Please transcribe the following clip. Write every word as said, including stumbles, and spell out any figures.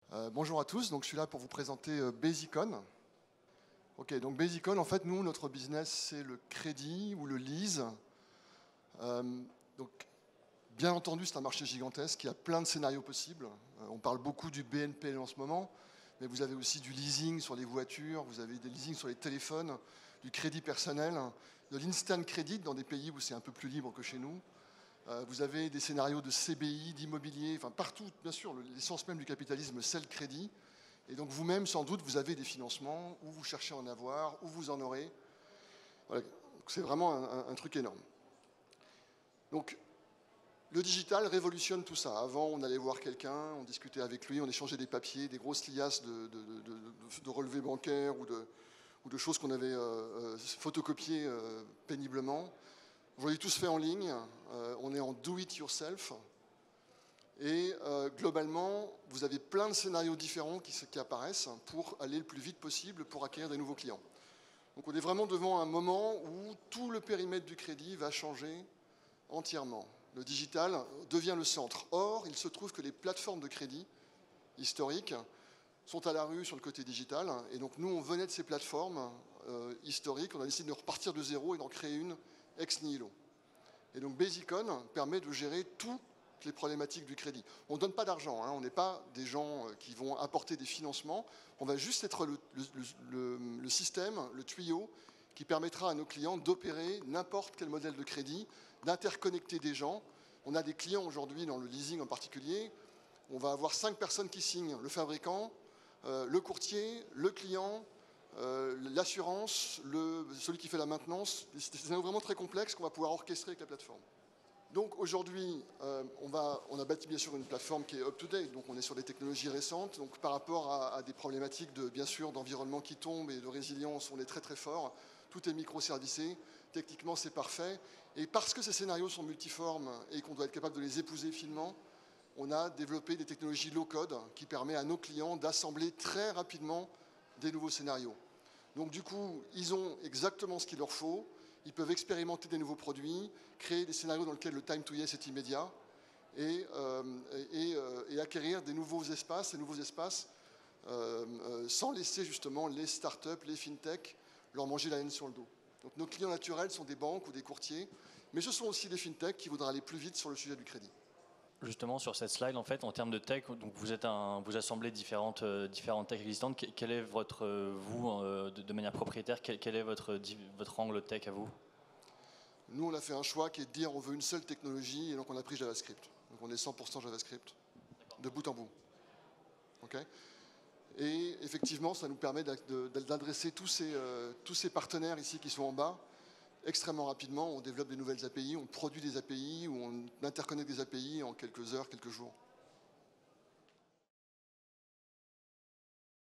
Euh, bonjour à tous, donc je suis là pour vous présenter euh, Basicon. Ok, donc Basicon, en fait, nous, notre business, c'est le crédit ou le lease. Euh, donc, bien entendu, c'est un marché gigantesque, il y a plein de scénarios possibles. Euh, on parle beaucoup du B N P L en ce moment, mais vous avez aussi du leasing sur les voitures, vous avez des leasing sur les téléphones, du crédit personnel, de l'instant credit dans des pays où c'est un peu plus libre que chez nous. Euh, vous avez des scénarios de C B I, d'immobilier, enfin partout, bien sûr, l'essence même du capitalisme, c'est le crédit. Et donc vous-même, sans doute, vous avez des financements, ou vous cherchez à en avoir, ou vous en aurez. Voilà. C'est vraiment un, un, un truc énorme. Donc, le digital révolutionne tout ça. Avant, on allait voir quelqu'un, on discutait avec lui, on échangeait des papiers, des grosses liasses de, de, de, de, de relevés bancaires ou de, ou de choses qu'on avait euh, photocopiées euh, péniblement. Aujourd'hui, tout se fait en ligne. Euh, on est en do-it-yourself. Et euh, globalement, vous avez plein de scénarios différents qui, qui apparaissent pour aller le plus vite possible pour acquérir des nouveaux clients. Donc on est vraiment devant un moment où tout le périmètre du crédit va changer entièrement. Le digital devient le centre. Or, il se trouve que les plateformes de crédit historiques sont à la rue sur le côté digital. Et donc nous, on venait de ces plateformes euh, historiques. On a décidé de repartir de zéro et d'en créer une ex nihilo. Et donc Basicon permet de gérer toutes les problématiques du crédit. On ne donne pas d'argent, hein, on n'est pas des gens qui vont apporter des financements, on va juste être le, le, le, le système, le tuyau, qui permettra à nos clients d'opérer n'importe quel modèle de crédit, d'interconnecter des gens. On a des clients aujourd'hui, dans le leasing en particulier, on va avoir cinq personnes qui signent, le fabricant, euh, le courtier, le client, Euh, l'assurance, celui qui fait la maintenance, c'est vraiment très complexe qu'on va pouvoir orchestrer avec la plateforme. Donc aujourd'hui, euh, on, on a bâti bien sûr une plateforme qui est up-to-date, donc on est sur des technologies récentes, donc par rapport à, à des problématiques de, bien sûr, d'environnement qui tombe et de résilience, on est très très fort, tout est microservicé, techniquement c'est parfait, et parce que ces scénarios sont multiformes et qu'on doit être capable de les épouser finement, on a développé des technologies low-code qui permettent à nos clients d'assembler très rapidement des nouveaux scénarios. Donc du coup, ils ont exactement ce qu'il leur faut, ils peuvent expérimenter des nouveaux produits, créer des scénarios dans lesquels le time to yes est immédiat, et, euh, et, euh, et acquérir des nouveaux espaces, des nouveaux espaces euh, euh, sans laisser justement les startups, les fintech leur manger la laine sur le dos. Donc nos clients naturels sont des banques ou des courtiers, mais ce sont aussi des fintech qui voudraient aller plus vite sur le sujet du crédit. Justement, sur cette slide, en fait, en termes de tech, donc vous, êtes un, vous assemblez différentes, euh, différentes techs existantes. Quel est votre, euh, vous, euh, de, de manière propriétaire, quel, quel est votre, votre angle tech à vous? Nous, on a fait un choix qui est de dire on veut une seule technologie, et donc on a pris JavaScript. Donc on est cent pour cent JavaScript, de bout en bout. Okay, et effectivement, ça nous permet d'adresser tous ces, euh, tous ces partenaires ici qui sont en bas extrêmement rapidement. On développe des nouvelles A P I, on produit des A P I, ou on interconnecte des A P I en quelques heures, quelques jours.